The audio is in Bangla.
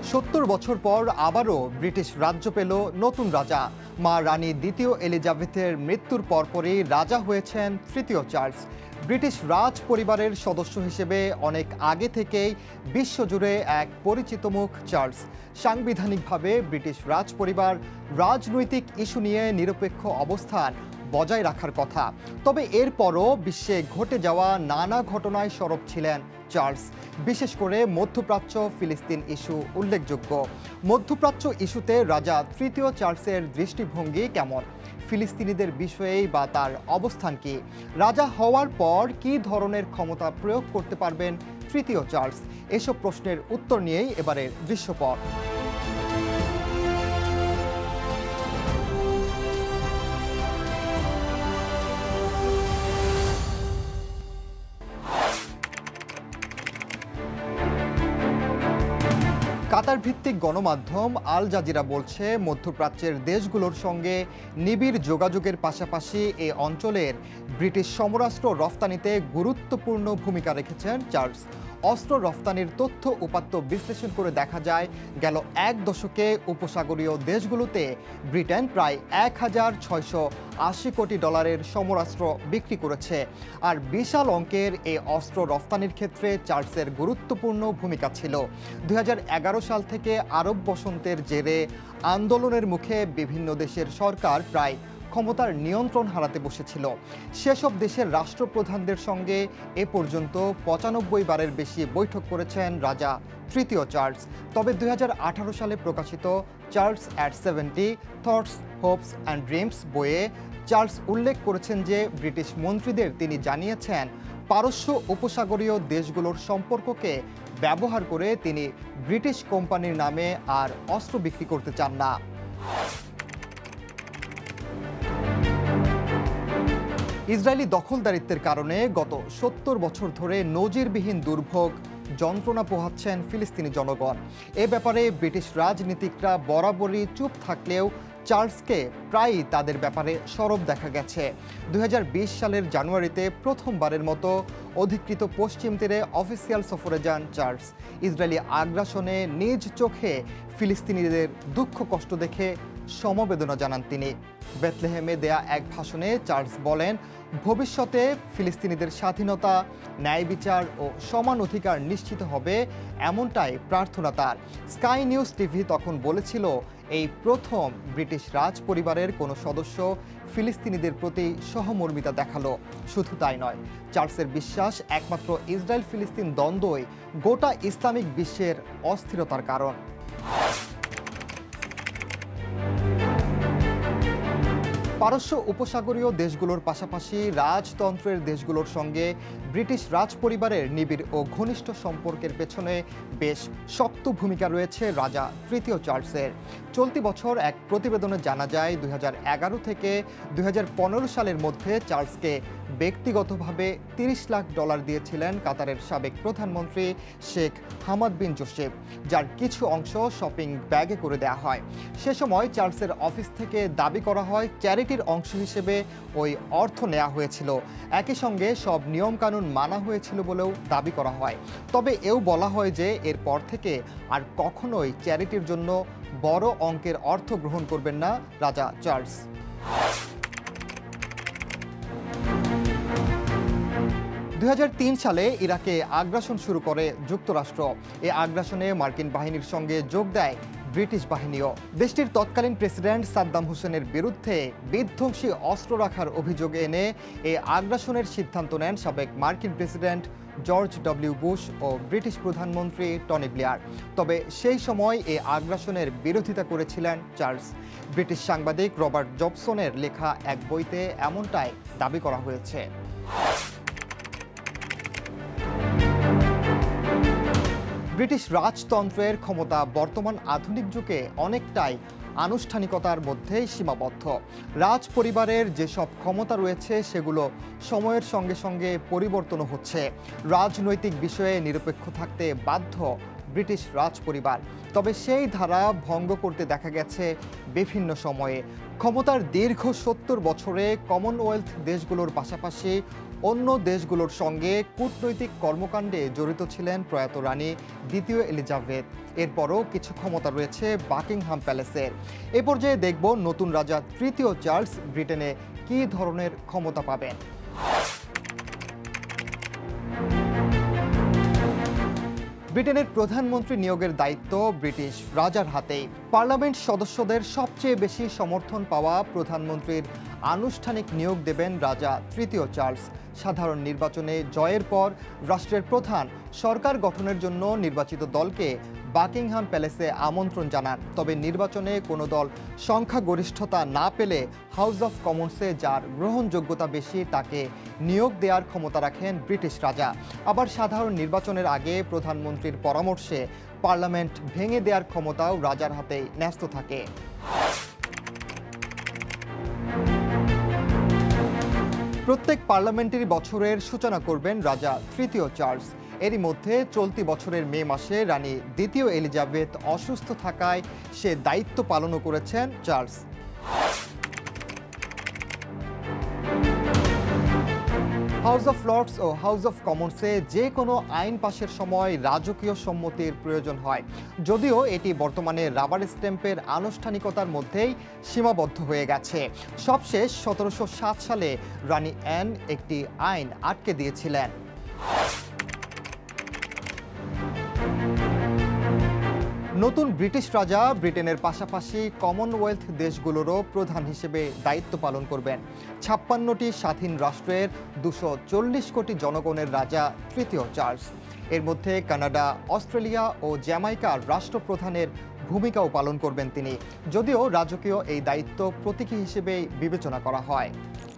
70 বছর পর আবারও ব্রিটিশ রাজ্য পেল নতুন রাজা। মা রানী দ্বিতীয় এলিজাবেথের মৃত্যুর পরপরই রাজা হয়েছেন তৃতীয় চার্লস। ব্রিটিশ রাজ পরিবারের সদস্য হিসেবে অনেক আগে থেকেই বিশ্বজুড়ে এক পরিচিত মুখ চার্লস। সাংবিধানিকভাবে ব্রিটিশ রাজ পরিবার রাজনৈতিক ইস্যু নিয়ে নিরপেক্ষ অবস্থান বজায় রাখার কথা। তবে এরপরও বিশ্বে ঘটে যাওয়া নানা ঘটনায় সরব ছিলেন চার্লস। বিশেষ করে মধ্যপ্রাচ্য ফিলিস্তিন ইস্যু উল্লেখযোগ্য। মধ্যপ্রাচ্য ইস্যুতে রাজা তৃতীয় চার্লসের দৃষ্টিভঙ্গি কেমন, ফিলিস্তিনিদের বিষয়েই বা তার অবস্থান কি, রাজা হওয়ার পর কী ধরনের ক্ষমতা প্রয়োগ করতে পারবেন তৃতীয় চার্লস, এসব প্রশ্নের উত্তর নিয়েই এবারের দৃশ্যপট। কাতার ভিত্তিক গণমাধ্যম আল জাজিরা বলছে, মধ্যপ্রাচ্যের দেশগুলোর সঙ্গে নিবিড় যোগাযোগের পাশাপাশি এই অঞ্চলের ব্রিটিশ সমরাস্ত্র রফতানিতে গুরুত্বপূর্ণ ভূমিকা রেখেছেন চার্লস। অস্ত্র রফতানির তথ্য উপাত্ত বিশ্লেষণ করে দেখা যায়, গেল এক দশকে উপসাগরীয় দেশগুলোতে ব্রিটেন প্রায় ১,৬৮০ কোটি ডলারের সমরাস্ত্র বিক্রি করেছে। আর বিশাল অঙ্কের এই অস্ত্র রফতানির ক্ষেত্রে চার্লসের গুরুত্বপূর্ণ ভূমিকা ছিল। ২০১১ সাল থেকে আরব বসন্তের জেরে আন্দোলনের মুখে বিভিন্ন দেশের সরকার প্রায় ক্ষমতার নিয়ন্ত্রণ হারাতে বসেছিল। সেসব দেশের রাষ্ট্রপ্রধানদের সঙ্গে এ পর্যন্ত ৯৫ বারের বেশি বৈঠক করেছেন রাজা তৃতীয় চার্লস। তবে ২০১৮ সালে প্রকাশিত Charles at 70 thoughts, hopes and dreams বইয়ে চার্লস উল্লেখ করেছেন যে ব্রিটিশ মন্ত্রীদের তিনি জানিয়েছেন, পারস্য উপসাগরীয় দেশগুলোর সম্পর্ককে ব্যবহার করে তিনি ব্রিটিশ কোম্পানির নামে আর অস্ত্র বিক্রি করতে চান না। ইসরায়েলি দখলদারিত্বের কারণে গত ৭০ বছর ধরে নজিরবিহীন দুর্ভোগ যন্ত্রণা পোহাচ্ছেন ফিলিস্তিনি জনগণ। এ ব্যাপারে ব্রিটিশ রাজনীতিকরা বরাবরই চুপ থাকলেও চার্লসকে প্রায়ই তাদের ব্যাপারে সরব দেখা গেছে। ২০২০ সালের জানুয়ারিতে প্রথমবারের মতো অধিকৃত পশ্চিম তীরে অফিসিয়াল সফরে যান চার্লস। ইসরায়েলি আগ্রাসনে নিজ চোখে ফিলিস্তিনিদের দুঃখ কষ্ট দেখে সমবেদনা জানান তিনি। বেথলেহেমে দেয়া এক ভাষণে চার্লস বলেন, ভবিষ্যতে ফিলিস্তিনিদের স্বাধীনতা, ন্যায় বিচার ও সমান অধিকার নিশ্চিত হবে, এমনটাই প্রার্থনা তার। স্কাই নিউজ টিভি তখন বলেছিল, এই প্রথম ব্রিটিশ রাজ পরিবারের কোনো সদস্য ফিলিস্তিনিদের প্রতি সহমর্মিতা দেখালো। শুধু তাই নয়, চার্লসের বিশ্বাস একমাত্র ইসরায়েল ফিলিস্তিন দ্বন্দ্বই গোটা ইসলামিক বিশ্বের অস্থিরতার কারণ। পারস্য উপসাগরীয় দেশগুলোর পাশাপাশি রাজতন্ত্রের দেশগুলোর সঙ্গে ব্রিটিশ রাজ পরিবারের নিবিড় ও ঘনিষ্ঠ সম্পর্কের পেছনে বেশ শক্ত ভূমিকা রয়েছে রাজা তৃতীয় চার্লসের। চলতি বছর এক প্রতিবেদনে জানা যায়, ২০১১ থেকে ২০১৫ সালের মধ্যে চার্লসকে ব্যক্তিগতভাবে $৩০ লাখ দিয়েছিলেন কাতারের সাবেক প্রধানমন্ত্রী শেখ হামাদ বিন জোসেফ, যার কিছু অংশ শপিং ব্যাগে করে দেওয়া হয়। সে সময় চার্লসের অফিস থেকে দাবি করা হয় চ্যারিটির অংশ হিসেবে ওই অর্থ নেওয়া হয়েছিল। একই সঙ্গে সব নিয়মকানুন মানা হয়েছিল বলেও দাবি করা হয়। তবে এও বলা হয় যে এরপর থেকে আর কখনোই চ্যারিটির জন্য বড় অঙ্কের অর্থ গ্রহণ করবেন না রাজা চার্লস। ২০০৩ সালে ইরাকে আগ্রাসন শুরু করে যুক্তরাষ্ট্র। এই আগ্রাসনে মার্কিন বাহিনীর সঙ্গে যোগ দেয় ব্রিটিশ বাহিনীও। দেশটির তৎকালীন প্রেসিডেন্ট সাদ্দাম হোসেনের বিরুদ্ধে বিধ্বংসী অস্ত্র রাখার অভিযোগ এনে এই আগ্রাসনের সিদ্ধান্ত নেন সাবেক মার্কিন প্রেসিডেন্ট জর্জ ডব্লিউ বুশ ও ব্রিটিশ প্রধানমন্ত্রী টনি ব্লেয়ার। তবে সেই সময় এই আগ্রাসনের বিরোধিতা করেছিলেন চার্লস। ব্রিটিশ সাংবাদিক রবার্ট জবসনের লেখা এক বইতে এমনটাই দাবি করা হয়েছে। ব্রিটিশ রাজতন্ত্রের ক্ষমতা বর্তমান আধুনিক যুগে অনেকটাই আনুষ্ঠানিকতার মধ্যেই সীমাবদ্ধ। রাজ পরিবারের যেসব ক্ষমতা রয়েছে সেগুলো সময়ের সঙ্গে সঙ্গে পরিবর্তনও হচ্ছে। রাজনৈতিক বিষয়ে নিরপেক্ষ থাকতে বাধ্য ব্রিটিশ রাজ পরিবার। তবে সেই ধারা ভঙ্গ করতে দেখা গেছে বিভিন্ন সময়ে। ক্ষমতার দীর্ঘ ৭০ বছরে কমনওয়েলথ দেশগুলোর পাশাপাশি অন্য দেশগুলোর সঙ্গে কূটনৈতিক কর্মকাণ্ডে জড়িত ছিলেন প্রয়াত রানী দ্বিতীয় এলিজাবেথ। এরপরও কিছু ক্ষমতা রয়েছে বাকিংহাম প্যালেসের। এ পর্যায়ে দেখব নতুন রাজা তৃতীয় চার্লস ব্রিটেনে কী ধরনের ক্ষমতা পাবেন। ব্রিটেনের প্রধানমন্ত্রী নিয়োগের দায়িত্ব ব্রিটিশ রাজার হাতেই। পার্লামেন্ট সদস্যদের সবচেয়ে বেশি সমর্থন পাওয়া প্রধানমন্ত্রীর আনুষ্ঠানিক নিয়োগ দেবেন রাজা তৃতীয় চার্লস। সাধারণ নির্বাচনে জয়ের পর রাষ্ট্রের প্রধান সরকার গঠনের জন্য নির্বাচিত দলকে বাকিংহাম প্যালেসে আমন্ত্রণ জানান। তবে নির্বাচনে কোনো দল সংখ্যাগরিষ্ঠতা না পেলে হাউস অফ কমন্সে যার গ্রহণযোগ্যতা বেশি তাকে নিয়োগ দেওয়ার ক্ষমতা রাখেন ব্রিটিশ রাজা। আবার সাধারণ নির্বাচনের আগে প্রধানমন্ত্রীর পরামর্শে পার্লামেন্ট ভেঙে দেওয়ার ক্ষমতাও রাজার হাতেই ন্যস্ত থাকে। প্রত্যেক পার্লামেন্টারি বছরের সূচনা করবেন রাজা তৃতীয় চার্লস। এরই মধ্যে চলতি বছরের মে মাসে রানী দ্বিতীয় এলিজাবেথ অসুস্থ থাকায় সে দায়িত্ব পালনও করেছেন চার্লস। হাউস অফ লর্ডস ও হাউস অফ কমন্সে যে কোনো আইন পাশের সময় রাজকীয় সম্মতির প্রয়োজন হয়, যদিও এটি বর্তমানে রাবার স্ট্যাম্পের আনুষ্ঠানিকতার মধ্যেই সীমাবদ্ধ হয়ে গেছে। সবশেষ 1707 সালে রানী অ্যান একটি আইন আটকে দিয়েছিলেন। নতুন ব্রিটিশ রাজা ব্রিটেনের পাশাপাশি কমনওয়েলথ দেশগুলোরও প্রধান হিসেবে দায়িত্ব পালন করবেন। 56টি স্বাধীন রাষ্ট্রের 240 কোটি জনগণের রাজা তৃতীয় চার্লস। এর মধ্যে কানাডা, অস্ট্রেলিয়া ও জ্যামাইকার রাষ্ট্রপ্রধানের ভূমিকাও পালন করবেন তিনি, যদিও রাজকীয় এই দায়িত্ব প্রতীকী হিসেবেই বিবেচনা করা হয়।